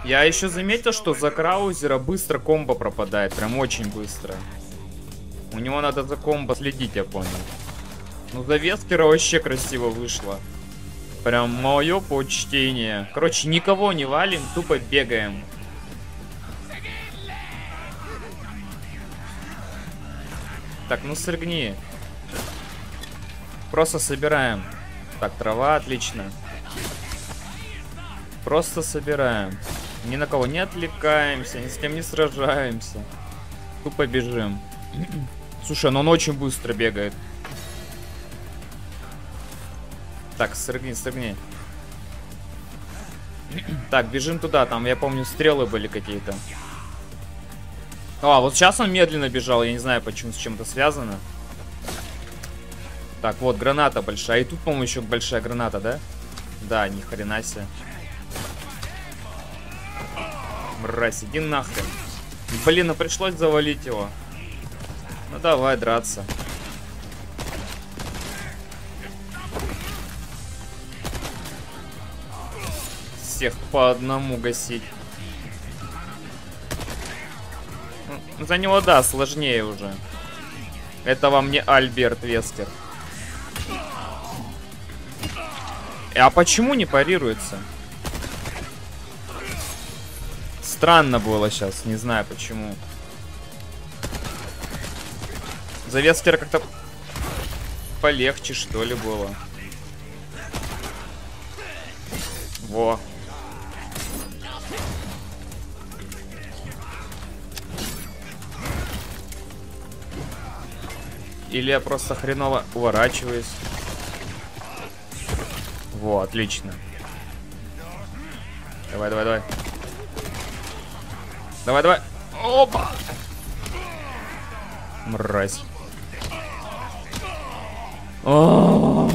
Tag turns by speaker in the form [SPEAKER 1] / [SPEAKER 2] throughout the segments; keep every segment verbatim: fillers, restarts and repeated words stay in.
[SPEAKER 1] Я еще заметил, что за Краузера быстро комбо пропадает. Прям очень быстро. У него надо за комбо следить, я понял. Ну, за Вескера вообще красиво вышло. Прям мое почтение. Короче, никого не валим, тупо бегаем. Так, ну срыгни. Просто собираем. Так, трава, отлично. Просто собираем. Ни на кого не отвлекаемся, ни с кем не сражаемся. Тупо бежим. Слушай, ну он очень быстро бегает. Так, срыгни, срыгни. Так, бежим туда. Там, я помню, стрелы были какие-то. А, вот сейчас он медленно бежал. Я не знаю, почему, с чем это связано. Так, вот, граната большая. И тут, по-моему, еще большая граната, да? Да, ни хрена себе. Мразь, иди нахрен. Блин, ну пришлось завалить его. Ну давай драться. Всех по одному гасить. Ну, за него, да, сложнее уже. Это вам не Альберт Вескер. А почему не парируется? Странно было сейчас, не знаю почему. За Вескера как-то полегче, что ли, было. Во. Или я просто хреново уворачиваюсь. Во, отлично. Давай, давай, давай. Давай, давай. Опа! Мразь. О-о-о.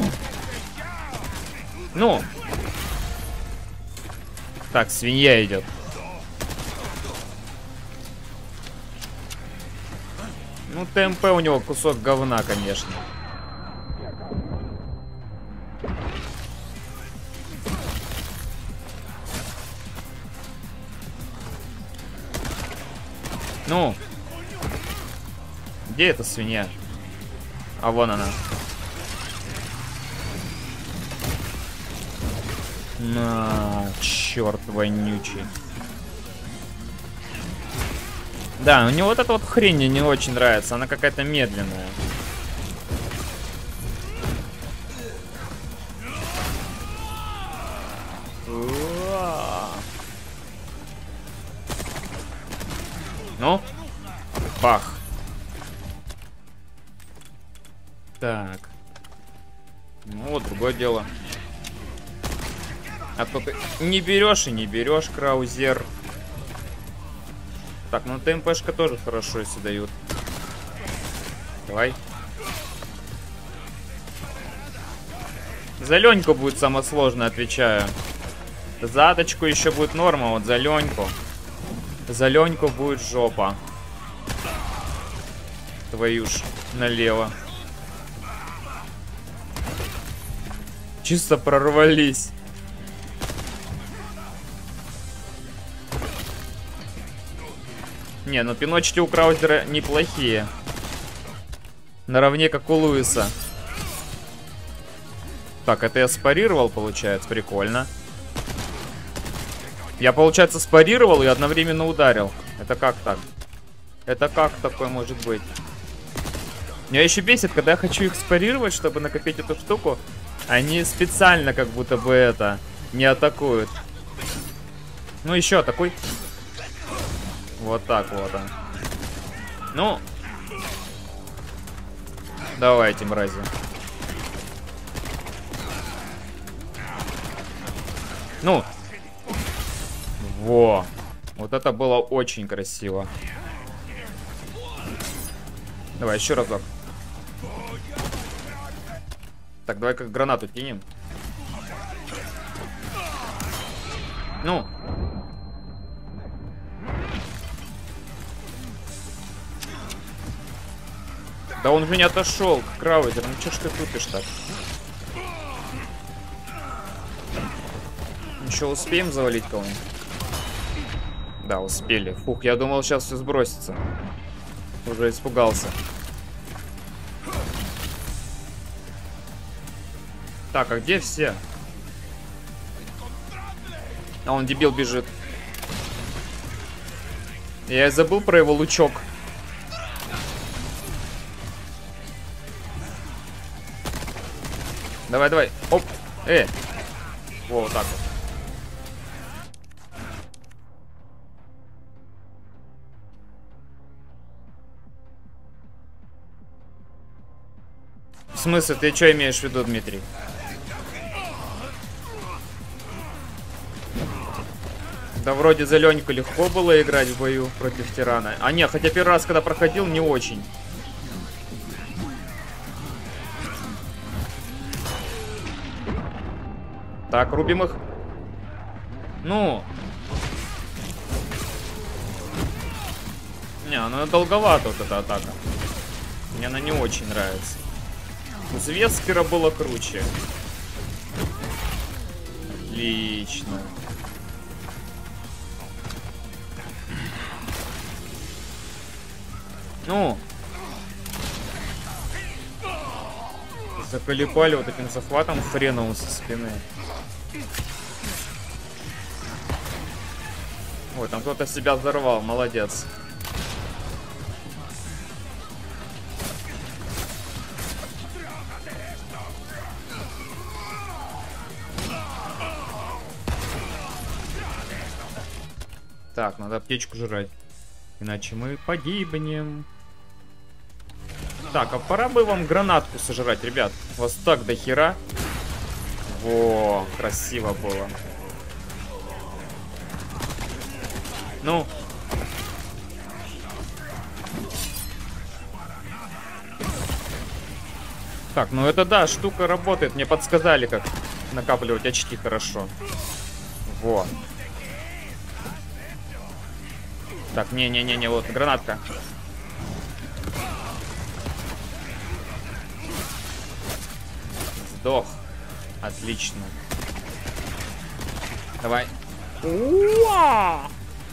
[SPEAKER 1] Ну. Так, свинья идет. Ну, ТМП у него кусок говна, конечно. Ну. Где эта свинья? А вон она. На, черт вонючий. Да, у него вот эта вот хрень мне не очень нравится. Она какая-то медленная. Ну, бах. Так. Ну вот, другое дело. А то ты не берешь и не берешь, Краузер. Так, ну ТМПшка тоже хорошо, если дают. Давай. За Леньку будет самое сложное, отвечаю. За Аточку еще будет норма, вот за Леньку. За Леньку будет жопа. Твою ж налево. Чисто прорвались. Не, ну пиночки у Краузера неплохие. Наравне как у Луиса. Так, это я спарировал, получается. Прикольно. Я, получается, спарировал и одновременно ударил. Это как так? Это как такое может быть? Меня еще бесит, когда я хочу их спарировать, чтобы накопить эту штуку. Они специально как будто бы это не атакуют. Ну еще такой. Вот так вот он. Ну. Давайте, мрази. Ну. Во. Вот это было очень красиво. Давай еще разок. Так, давай как гранату кинем. Ну. Да он же не отошел, Краузер. Ну что ж ты тупишь так? Еще успеем завалить кого-нибудь? Да, успели. Фух, я думал, сейчас все сбросится. Уже испугался. Так, а где все? А он дебил бежит. Я и забыл про его лучок. Давай, давай. Оп. Э. Во, вот так вот. В смысле, ты что имеешь в виду, Дмитрий? Да вроде за Леньку легко было играть в бою против тирана. А не, хотя первый раз, когда проходил, не очень. Так, рубим их. Ну. Не, ну долговато вот эта атака. Мне она не очень нравится. У Звеспера было круче. Отлично. Ну. Заколебали вот этим захватом хреновым со спины. Ой, там кто-то себя взорвал, молодец. Так, надо аптечку жрать. Иначе мы погибнем. Так, а пора бы вам гранатку сожрать, ребят. Вас так до хера. Во, красиво было. Ну. Так, ну это да, штука работает. Мне подсказали, как накапливать очки хорошо. Во. Так, не-не-не-не, вот гранатка. Сдох. Отлично. Давай. Уа!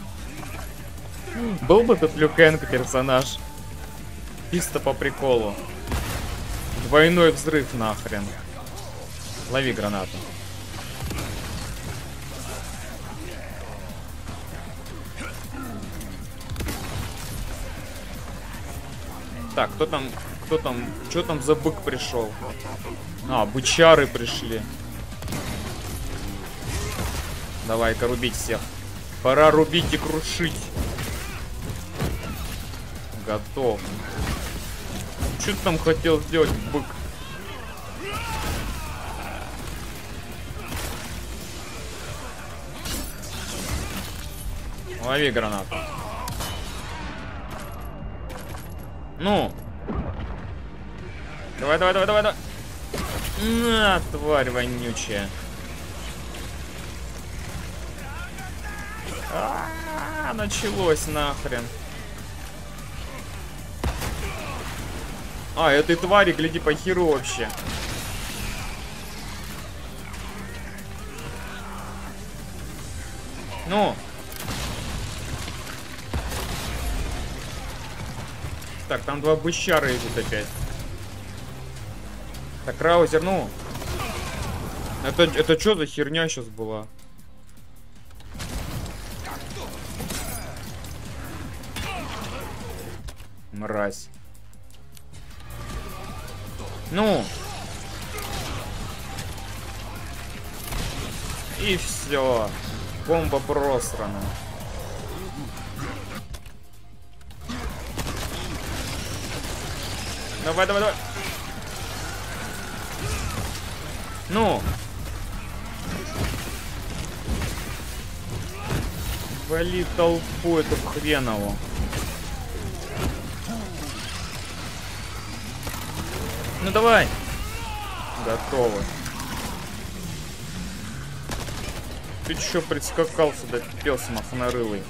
[SPEAKER 1] Был бы тут Лю Кэнг персонаж. Чисто по приколу. Двойной взрыв нахрен. Лови гранату. Так, кто там, кто там, что там за бык пришел? А, бычары пришли. Давай-ка рубить всех. Пора рубить и крушить. Готов. Что ты там хотел сделать, бык? Лови гранату. Ну. Давай, давай, давай, давай, давай. На, тварь вонючая. А-а-а, началось нахрен. А, этой твари, гляди, по херу вообще. Ну. Так, там два бычара идут опять. Так, Краузер, ну. Это, это что за херня сейчас была? Мразь. Ну. И все. Бомба просрана. Давай, давай, давай. Ну. Вали толпу эту хренову. Ну давай. Готово. Ты чё прискакал сюда, пес махнорылый?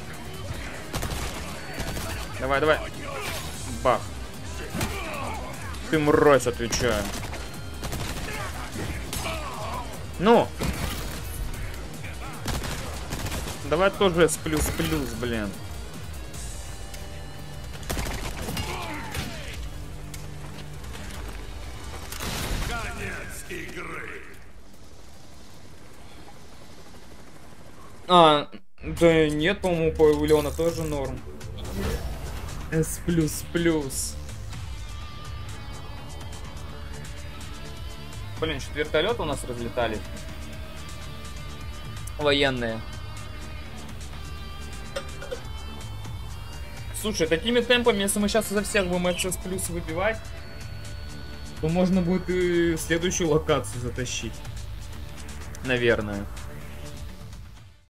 [SPEAKER 1] Давай, давай. Бах. Ты мразь, отвечаю. Ну. Давай тоже с плюс-плюс, блин.
[SPEAKER 2] Конец игры.
[SPEAKER 1] А, да нет, по-моему, у Леона тоже норм. С плюс-плюс. Блин, что вертолеты у нас разлетались. Военные. Слушай, такими темпами, если мы сейчас изо всех будем эс плюс выбивать, то можно будет и следующую локацию затащить. Наверное.